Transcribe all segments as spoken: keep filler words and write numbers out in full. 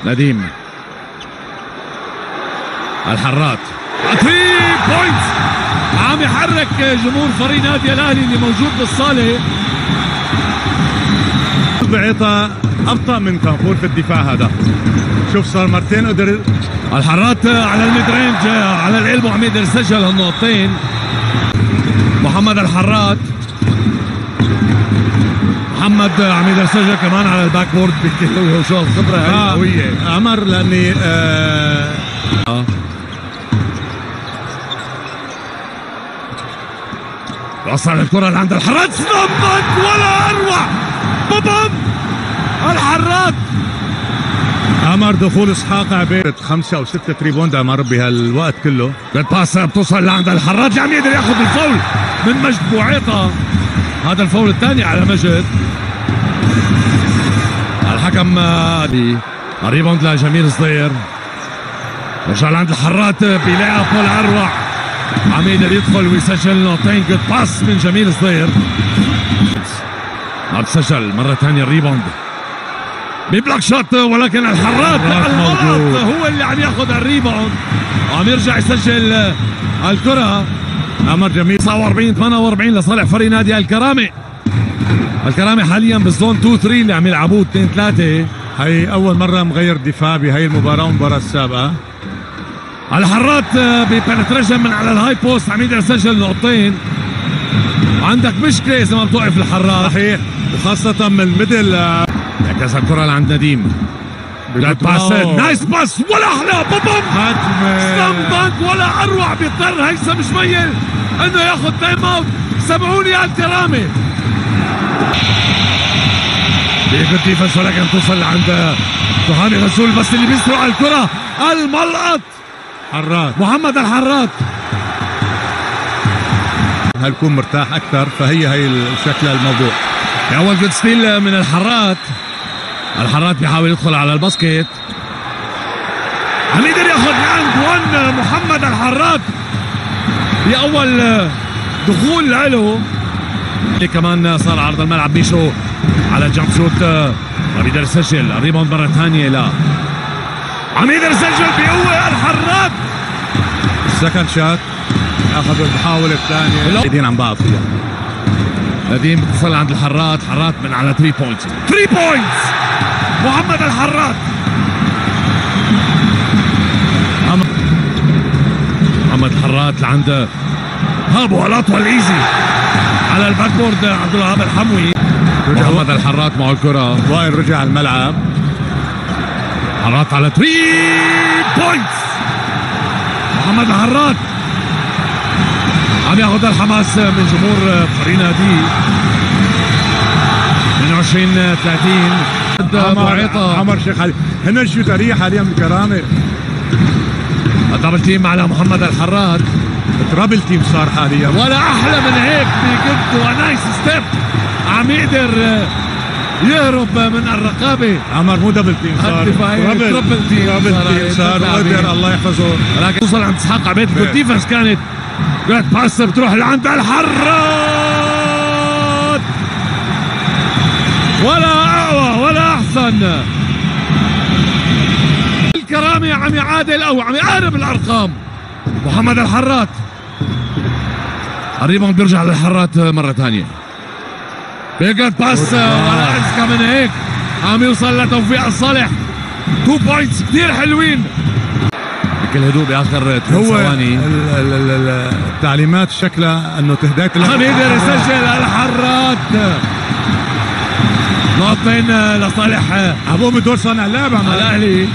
نديم الحرات ثري بوينتس، عم يحرك جمهور فريق نادي الاهلي اللي موجود بالصاله. بعيطة ابطأ من كانفور في الدفاع. هذا شوف صار مرتين قدر. الحرات على الميد رينج على القلب وعميد سجل النقطتين. محمد الحرات محمد عميد سجل كمان على الباك بورد بكل وشو الخبره هاي قويه. آه عمر لاني آه آه. وصل الكره لعند الحرات، سلامبك ولا اروع. بابام الحرات. عمر دخول اسحاق عبيد خمسه او سته تريبوند عمر بهالوقت كله. الباس بتوصل لعند الحرات اللي عم يقدر ياخذ الفاول من مجد بوعيطه. هذا الفاول الثاني على مجد. الحكم الريبوند لجميل صدير. رجع لعند الحرات بيلاقي بول اروع، عم يقدر يدخل ويسجل نقطتين. جود باس من جميل صدير. عم تسجل مره ثانيه الريبوند ببلوك شوت، ولكن الحرات الغلط هو اللي عم ياخذ الريباوند وعم يرجع يسجل الكره. عمر جميل تسعة وأربعين ثمانية وأربعين لصالح فريق نادي الكرامه. الكرامه حاليا بالزون اثنين ثلاثة اللي عم يلعبوه اثنين ثلاثة. هي اول مره مغير دفاع بهي المباراه والمباراه السابقه. الحرات ببنتريشن من على الهاي بوست عم يقدر يسجل نقطتين. عندك مشكله اذا ما بتوقف الحرات صحيح، وخاصه من الميدل. اعكس الكره لعند نديم. باس نايس باس ولا احلى. بابام سلام بانك ولا اروع. بيضطر هيثم شميل انه ياخذ تايم اوت. سمعوني يا الكرامه. بيجد ديفنس ولكن توصل لعند تهامي غزول، بس اللي بيسرق الكره الملقط حرات محمد الحرات. هيكون مرتاح اكثر، فهي هي شكل الموضوع. اول جود ستيل من الحرات. الحرات بيحاول يدخل على الباسكت، عم يقدر ياخذ عند وان محمد الحرات باول دخول له. كمان صار عرض الملعب بيشو على جامب شوت، ما بيقدر يسجل. الريباوند مره ثانيه لا، عم يقدر يسجل بقوه الحرات. السكند شات اخذوا المحاوله الثانيه، ايدين عم بعض فيها. نديم بتصل عند الحرات. حرات من على ثلاثة بوينتس ثلاثة بوينتس محمد الحرات. محمد الحرات لعند هابو الاطول ايزي على الباك بورد عبد الوهاب الحموي. محمد الحرات معه الكره. وائل رجع الملعب. حرات على ثلاثة بوينتس. محمد الحرات عم ياخذ الحماس من جمهور فريق نادي. اثنين وعشرين ثلاثين. عمر, عمر شيخ علي هنا شوتريه حاليا بالكرامه. الدبل تيم على محمد الحرات. ترابل تيم صار حاليا. ولا احلى من هيك بجد. ونايس ستيب، عم يقدر يهرب من الرقابه. عمر مو دبل تيم صار ترابل تيم ترابل صار وقدر الله يحفظه. لكن توصل عند اسحاق عبيد. الجود ديفنس كانت جود باس بتروح لعند الحرات. ولا اقوى ولا احسن. الكرامه عم يعادل او عم يقارب الارقام. محمد الحرات. الريباوند بيرجع للحرات مره ثانيه. بيجد باس ولا اذكى من هيك. عم يوصل لتوفيق الصالح. تو بوينتس كثير حلوين بكل هدوء باخر ثواني. التعليمات شكلها انه تهداك. عم يقدر يسجل الحرات نقطتين لصالح ابو بدور صانع اللعب الاهلي.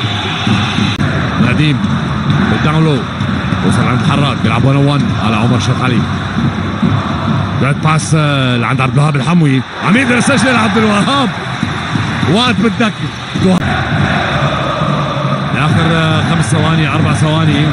نديم بالداون لو وصل عند الحرات. بيلعب واحد واحد على عمر شيخ علي. جود باس لعند عبد الوهاب الحموي. عم يقدر يسجل عبد الوهاب. وقت بدك لاخر خمس ثواني اربع ثواني.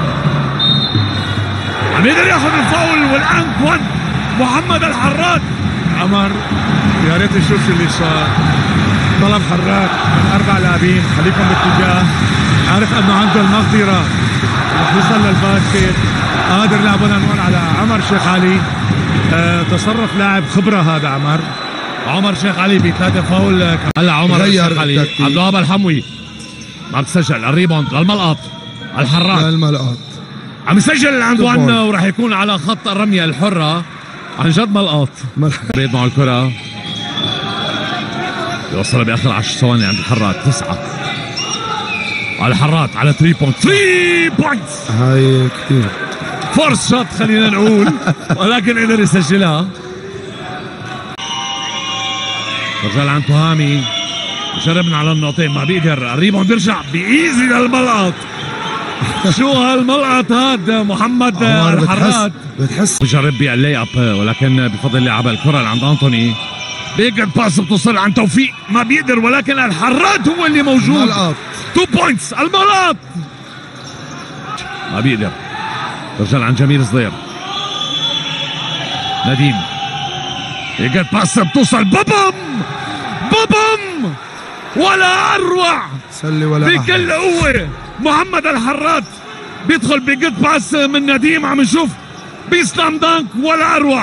عم يقدر ياخذ الفاول والان واحد محمد الحرات. عمر يا ريت نشوف شو اللي صار. طلب حراك من اربع لاعبين خليكم باتجاه، عارف انه عنده المقدره رح يوصل للباسكت، قادر يلعب ون ون على عمر شيخ علي. أه تصرف لاعب خبره هذا عمر. عمر شيخ علي بثلاثه فاول. هلا عمر شيخ علي. عبد الوهاب الحموي ما بتسجل. الريبوند للملقط الحراك الملقط عم يسجل عند وان وراح يكون على خط الرمية الحرة. عن جد ملقط بيد معه الكرة يوصلها بآخر عشر ثواني عند الحرات. تسعة على الحرات على ثلاثة بوينت ثلاثة بوينتس. هاي كثير فورس شوت خلينا نقول ولكن قدر يسجلها. رجال عن تهامي جربنا على النقطتين ما بيقدر. الريبون بيرجع بإيزي للملقط. شو هالملقط هاد محمد الحرات بتحس بجرب باللي اب ولكن بفضل لعب الكرة اللي عند انطوني. بيقدر باس بتوصل عند توفيق ما بيقدر ولكن الحرات هو اللي موجود. ملقط تو بوينتس الملقط ما بيقدر. رجال عن جميل صدير. نديم يقدر باس بتوصل. ببم ببم ولا اروع سلي ولا بكل قوة. محمد الحرات بيدخل بجد باس من نديم. عم نشوف بيسلام دانك ولا اروع.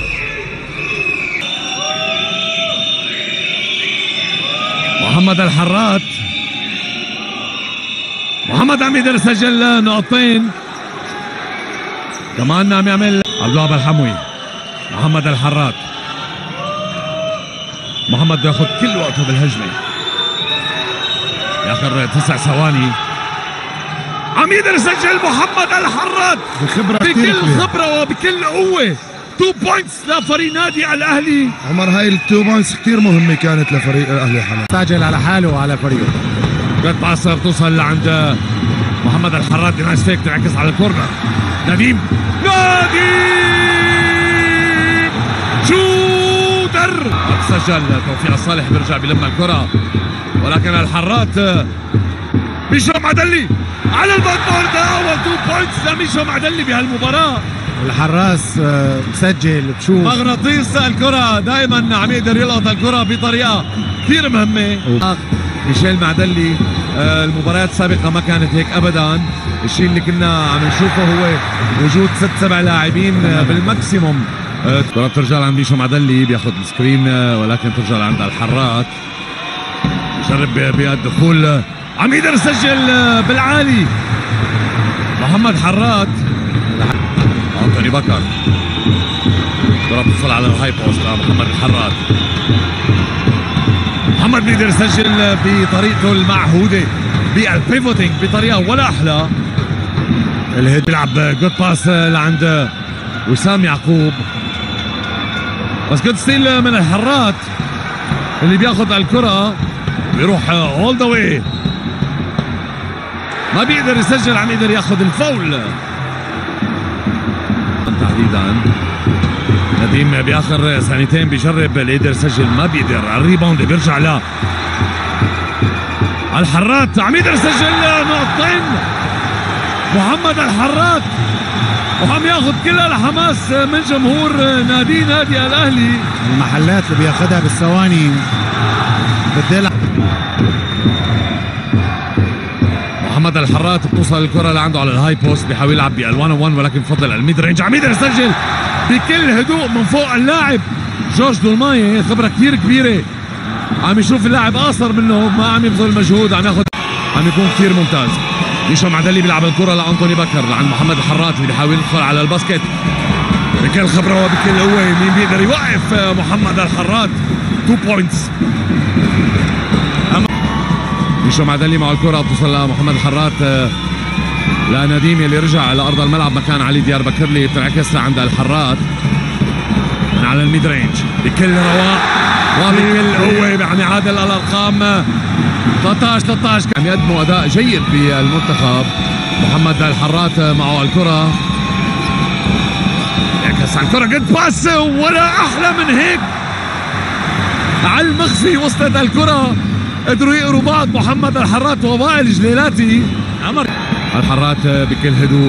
محمد الحرات محمد عم يقدر يسجل نقطتين كمان. عم يعمل عبد الوهاب الحموي. محمد الحرات محمد بده ياخذ كل وقته بالهجمة. اخر تسع ثواني عم يقدر يسجل محمد الحرات بخبرة بكل خبرة وبكل قوة. تو بوينتس لفريق نادي الاهلي. عمر هاي التو بوينتس كثير مهمة كانت لفريق الاهلي. حنا سجل على حاله وعلى فريقه. قد باس بتوصل لعند محمد الحرات. نايس فيك تنعكس على الكورنر. نديم نديم شوتر سجل. توفيق الصالح بيرجع بيلم الكرة ولكن الحرات ميشو معدلي على الباكبورد. اول تو بوينتس لميشو معدلي بهالمباراة. الحراس بسجل بشوف مغناطيس الكرة دائما عم يقدر يلقط الكرة بطريقة كثير مهمة. ميشيل معدلي المباريات السابقة ما كانت هيك ابدا. الشيء اللي كنا عم نشوفه هو وجود ست سبع لاعبين بالماكسيموم. كرة بترجع عند ميشو معدلي بياخذ السكرين ولكن ترجع عند الحرات. بجرب بالدخول عم يقدر يسجل بالعالي. محمد حرات. انطوني بكر كرة بتصل على الهاي بوست لمحمد الحرات. محمد بيقدر يسجل بطريقته المعهودة بالبيفوتينج بطريقة ولا أحلى. الهيد بيلعب جود باس لعند وسام يعقوب بس جود ستيل من الحرات اللي بياخذ الكرة بيروح اول ذا واي. ما بيقدر يسجل. عم يقدر ياخذ الفاول تحديدا. نديم باخر ثانيتين بيجرب اللي يقدر يسجل ما بيقدر. الريباوند بيرجع له الحرات. عم يقدر يسجل نقطتين محمد الحرات وعم ياخذ كل الحماس من جمهور نادي نادي الاهلي. المحلات اللي بياخذها بالثواني بتدل. محمد الحرات بتوصل الكرة لعنده على الهاي بوست. بيحاول يلعب بالوان وان ولكن بفضل الميد رينج. عم يقدر يسجل بكل هدوء من فوق اللاعب جورج دولماي. خبرة كثير كبيرة. عم يشوف اللاعب اقصر منه ما عم يبذل مجهود. عم ياخذ عم يكون كثير ممتاز. ميشو معدلي بيلعب الكرة لأنطوني بكر لعند محمد الحرات اللي بيحاول يدخل على الباسكت بكل خبرة وبكل قوة. مين بيقدر يوقف محمد الحرات؟ تو بوينتس. ميشو معدلي مع الكرة بتوصل لمحمد الحرات لنديم اللي رجع على أرض الملعب مكان علي ديار بكر اللي بتنعكس لعند الحرات من على الميد رينج بكل رواق وبكل قوة. عم يعادل الأرقام ثلاثة عشر ثلاثة عشر. عم يقدموا أداء جيد بالمنتخب. محمد الحرات معه الكرة يعكس على الكرة قد باس ولا أحلى من هيك. على المخفي وصلت الكرة قدروا يقروا بعض محمد الحرات ووائل جليلاتي. عمر الحرات بكل هدوء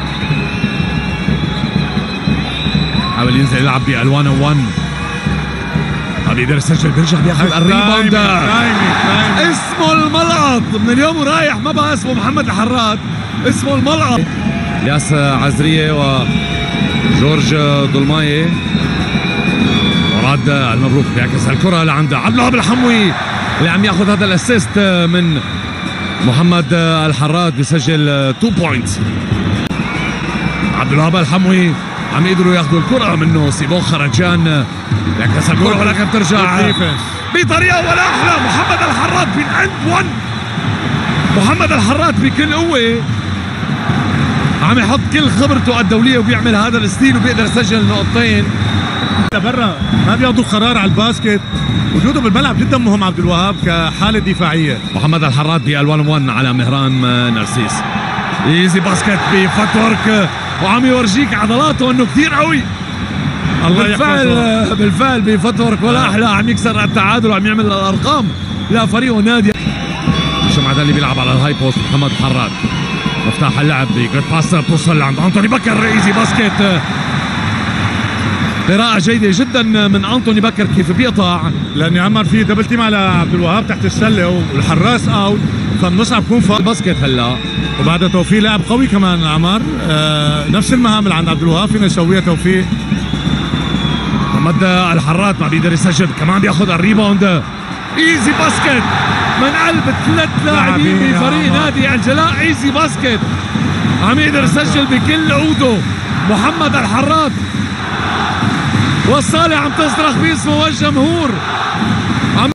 حاول ينزل يلعب بالوان وان. ما بيقدر يسجل. بيرجع بياخذ الريباوند. اسمه الملقط من اليوم ورايح. ما بقى اسمه محمد الحرات اسمه الملقط. الياس عزرية وجورج دولماي. مراد المبروك بيعكس الكرة لعند عبد الوهاب الحموي اللي عم ياخذ هذا الاسيست من محمد الحراد بيسجل اثنين بوينتس. عبد الوهاب الحموي عم يقدروا ياخذوا الكرة منه. سيبون خرجان يعكس الكرة ولكن ترجع بطريقة ولا أحلى. محمد الحراد من اند واحد. محمد الحراد بكل قوة عم يحط كل خبرته الدولية وبيعمل هذا الستيل وبيقدر يسجل نقطتين. برا ما بياخذوا قرار على الباسكت. وجوده بالملعب جدا مهم عبد الوهاب كحالة دفاعية. محمد الحراد بالوان واحد على مهران نرسيس. ايزي باسكت بفوتورك وعم يورجيك عضلاته انه كثير قوي. الله بالفعل يحفظه. بالفعل بفوتورك ولا احلى عم يكسر التعادل وعم يعمل الارقام لفريقه نادي. هشام عدلي بيلعب على الهاي بوست. محمد الحراد مفتاح اللعب بجود باس توصل لعند انطوني بكر. ايزي باسكت. قراءة جيدة جدا من انطوني بكر كيف بيقطع لاني عمر في دبل تيم على عبد الوهاب تحت السله والحراس اوت فالمصعب يكون فاضي. الباسكت هلا وبعدها توفيق لاعب قوي كمان عمر. آه نفس المهام اللي عند عبد الوهاب فينا نسويها توفيق. محمد الحراد ما بيقدر يسجل كمان بياخذ الريباوند. ايزي باسكت من قلب ثلاث لاعبين بفريق نادي الجلاء. ايزي باسكت عم يقدر يسجل بكل عوده. محمد الحراد والصالح عم تصرخ باسمه والجمهور عم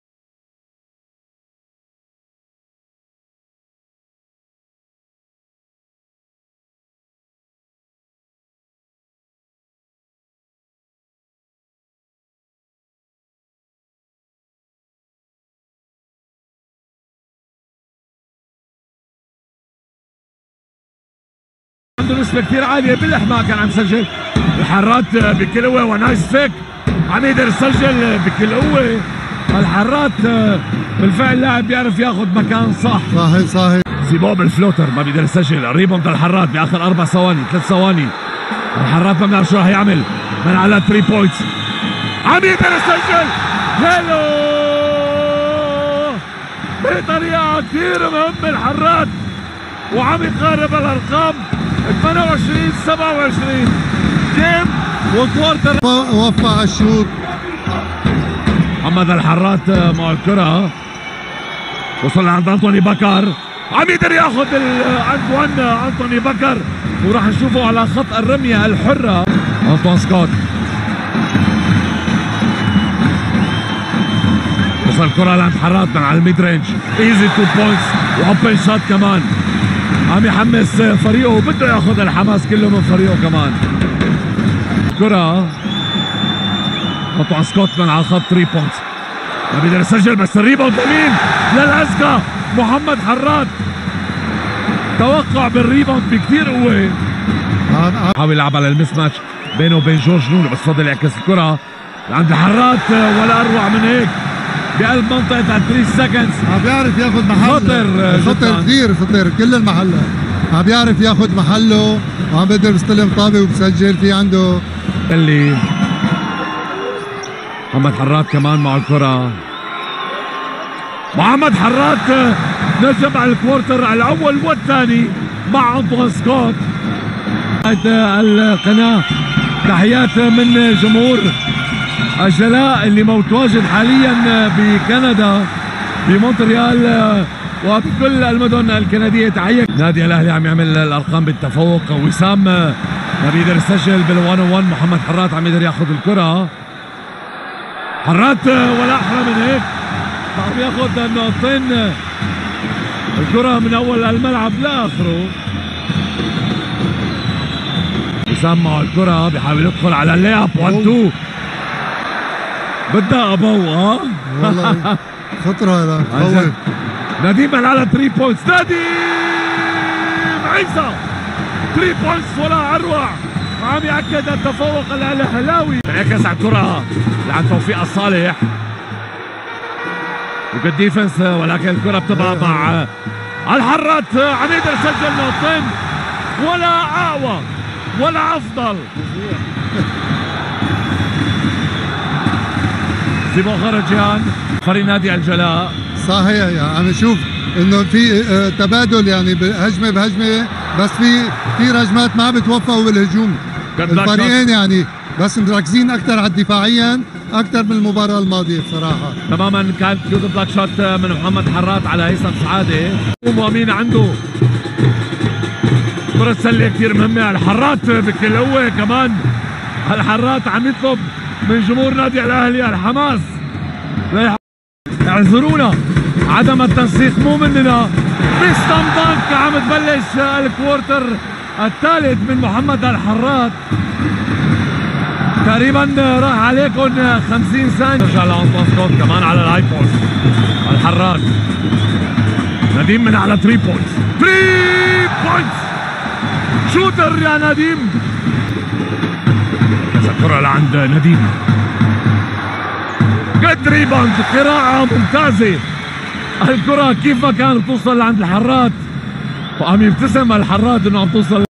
عنده نسبة كثير عالية بالإحماء. كان عم يسجل الحراد بكل قوة ونايس فيك عم يقدر يسجل بكل قوة. الحراد بالفعل لاعب بيعرف ياخذ مكان صح. صحيح صحيح. سيبوه بالفلوتر ما بيقدر يسجل. الريبوند الحراد باخر اربع ثواني ثلاث ثواني. الحراد ما بنعرف شو راح يعمل من على ثري بوينتس. عم يقدر يسجل. هلو بطريقة كثير مهمة الحراد وعم يقارب الارقام ثمانية وعشرين سبعة وعشرين جيم وكوارتر. وفق الشوط. محمد الحراد مع الكرة وصل عند انطوني بكر. عم يقدر ياخذ عند وان انطوني بكر وراح نشوفه على خط الرمية الحرة. انطون سكوت وصل الكرة لعند حراد من على الميد رينج. ايزي تو بوينتس واوبن شوت كمان. عم يحمس فريقه وبده ياخذ الحماس كله من فريقه كمان. كرة انطون سكوت من على خط ثري بوينتس ما بيقدر يسجل بس الريباوند لمين؟ للأزكى محمد حراد. توقع بالريباوند بكثير قوة. حاول يلعب على المس ماتش بينه وبين جورج نونو بس فضل يعكس الكرة عند حراد ولا أروع من هيك بقلب منطقة ثلاث سكندز. عم بيعرف ياخذ محله. خطر خطر كثير خطر كل المحلة. عم بيعرف ياخذ محله وعم بيقدر يستلم طابة وبسجل. في عنده اللي محمد حراد كمان مع الكرة. محمد حراد نجم على الكوارتر الاول والثاني مع انطوان سكوت. القناة تحيات من جمهور الجلاء اللي متواجد حاليا بكندا بمونتريال وبكل المدن الكندية. تحية نادي الاهلي عم يعمل الارقام بالتفوق. وسام ما بيقدر يسجل بالوان وان. محمد حراد عم يقدر ياخذ الكرة. حراد ولا احلى من هيك عم ياخذ النقطتين. الكرة من اول الملعب لاخره. وسام مع الكرة بيحاول يدخل على اللياب واحد اثنين. بدها ابو ها والله خطرة هذا قوي. نديم على ثري بوينتس. نديم عيسى ثري بوينتس ولا اروع. عم يأكد التفوق الاهلاوي. انعكس على الكرة لعند توفيق الصالح وجود ديفنس ولكن الكرة بتبقى مع الحراد. عم يقدر يسجل نقطتين ولا اقوى ولا افضل. سيبو خرجان فريق نادي الجلاء. صحيح يعني عم نشوف انه في آه، تبادل يعني هجمه بهجمه بس في كثير هجمات ما بتوفقوا بالهجوم. الفريقين يعني بس مركزين اكثر على الدفاعيا اكثر من المباراه الماضيه بصراحه. تماما كانت كيوت بلاك شوت من محمد حرات على هيثم سعاده. ومين عنده كرة سلة كثير مهمة. الحرات بكل قوة كمان. الحرات عم يطلب من جمهور نادي الاهلي الحماس. اعذرونا عدم التنسيق مو مننا. بيستم دانك عم تبلش الكوارتر الثالث من محمد الحرات. تقريبا راح عليكم خمسين ثانية. رجع لأنطون سكوت كمان على الهاي بوست. الحرات نديم من على ثري بوينتس. ثري بوينتس شوتر يا نديم. الكرة لعند نديم. جود ريباوند. قراءة ممتازة. الكرة كيف ما كانت توصل لعند الحرات وعم يبتسم الحرات انه عم توصل